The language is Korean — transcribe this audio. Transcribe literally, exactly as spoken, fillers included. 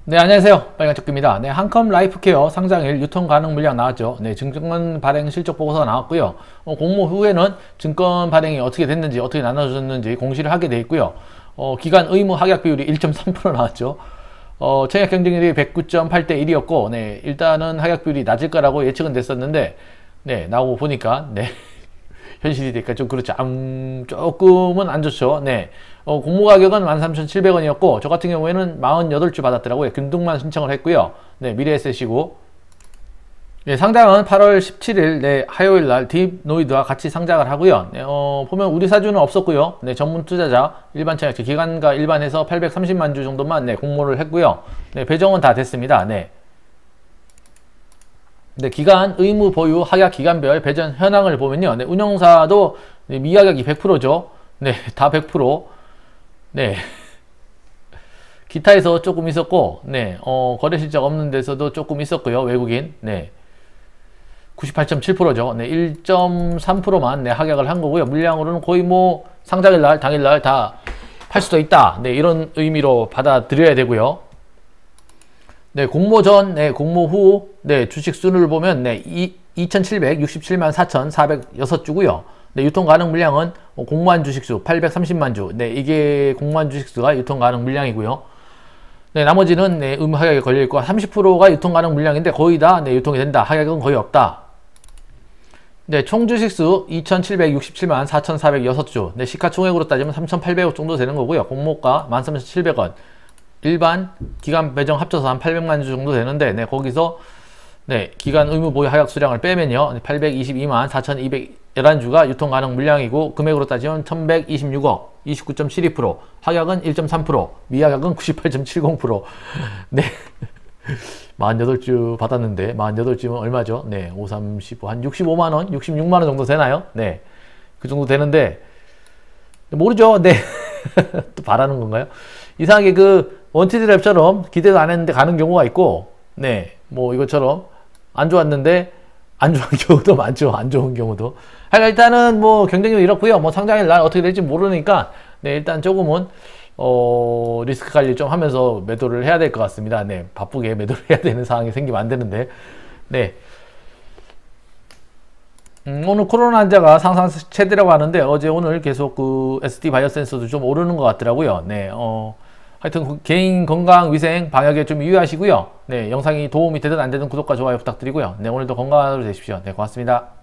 네, 안녕하세요. 빨간쪽입니다. 네, 한컴 라이프케어 상장일 유통 가능 물량 나왔죠. 네, 증권 발행 실적 보고서가 나왔고요. 어, 공모 후에는 증권 발행이 어떻게 됐는지, 어떻게 나눠졌는지 공시를 하게 돼 있고요. 어, 기간 의무 확약 비율이 일 점 삼 퍼센트 나왔죠. 어, 청약 경쟁률이 백구 점 팔 대 일이었고, 네, 일단은 확약 비율이 낮을 거라고 예측은 됐었는데, 네, 나오고 보니까, 네. 현실이 되니까 좀 그렇죠. 음, 조금은 안 좋죠. 네. 어, 공모 가격은 만 삼천칠백 원이었고, 저 같은 경우에는 사십팔 주 받았더라고요. 금등만 신청을 했고요. 네, 미래에셋이고. 네, 상장은 팔월 십칠일, 네, 화요일 날 딥노이드와 같이 상장을 하고요. 네, 어, 보면 우리 사주는 없었고요. 네, 전문 투자자, 일반 청약자, 기관과 일반에서 팔백삼십만 주 정도만, 네, 공모를 했고요. 네, 배정은 다 됐습니다. 네. 네, 기간, 의무 보유, 하약 기간별 배정 현황을 보면요. 네, 운영사도 네, 미하격이 백 퍼센트죠. 네, 다 백 퍼센트. 네. 기타에서 조금 있었고, 네, 어, 거래 실적 없는 데서도 조금 있었고요. 외국인. 네. 구십팔 점 칠 퍼센트죠. 네, 일 점 삼 퍼센트만 네, 하약을 한 거고요. 물량으로는 거의 뭐 상장일 날, 당일 날 다 팔 수도 있다. 네, 이런 의미로 받아들여야 되고요. 네, 공모 전, 네, 공모 후, 네, 주식 순을 보면, 네, 이천칠백육십칠만 사천사백육 주고요. 네, 유통 가능 물량은 공모한 주식수 팔백삼십만 주. 네, 이게 공모한 주식수가 유통 가능 물량이고요. 네, 나머지는, 네, 의무 하약에 걸려있고, 삼십 퍼센트가 유통 가능 물량인데, 거의 다, 네, 유통이 된다. 하약은 거의 없다. 네, 총 주식수 이천칠백육십칠만 사천사백육 주. 네, 시가총액으로 따지면 삼천팔백 억 정도 되는 거고요. 공모가 만 삼천칠백 원. 일반 기간 배정 합쳐서 한 팔백만 주 정도 되는데, 네, 거기서 네, 기간 의무 보유 하약 수량을 빼면요, 팔백이십이만 사천이백일 주가 유통 가능 물량이고, 금액으로 따지면 천백이십육 억, 이십구 점 칠이 퍼센트, 하약은 일 점 삼 퍼센트, 미하약은 구십팔 점 칠공 퍼센트. 네. 사십팔 주 받았는데, 사십팔 주면 얼마죠? 네, 오, 삼, 십오, 한 육십오만 원, 육십육만 원 정도 되나요? 네. 그 정도 되는데, 모르죠. 네. 또 바라는 건가요? 이상하게 그, 원티드 랩처럼 기대도 안 했는데 가는 경우가 있고, 네, 뭐 이것처럼 안 좋았는데 안 좋은 경우도 많죠. 안 좋은 경우도. 하여간 일단은 뭐 경쟁률 이렇고요. 뭐 상장일 날 어떻게 될지 모르니까, 네, 일단 조금은 어, 리스크 관리 좀 하면서 매도를 해야 될 것 같습니다. 네, 바쁘게 매도를 해야 되는 상황이 생기면 안 되는데, 네. 음, 오늘 코로나 환자가 상상 최대라고 하는데, 어제 오늘 계속 그 에스디 바이오센서도 좀 오르는 것 같더라고요. 네, 어. 하여튼 개인 건강 위생 방역에 좀 유의하시고요. 네, 영상이 도움이 되든 안 되든 구독과 좋아요 부탁드리고요. 네, 오늘도 건강하루 되십시오. 네, 고맙습니다.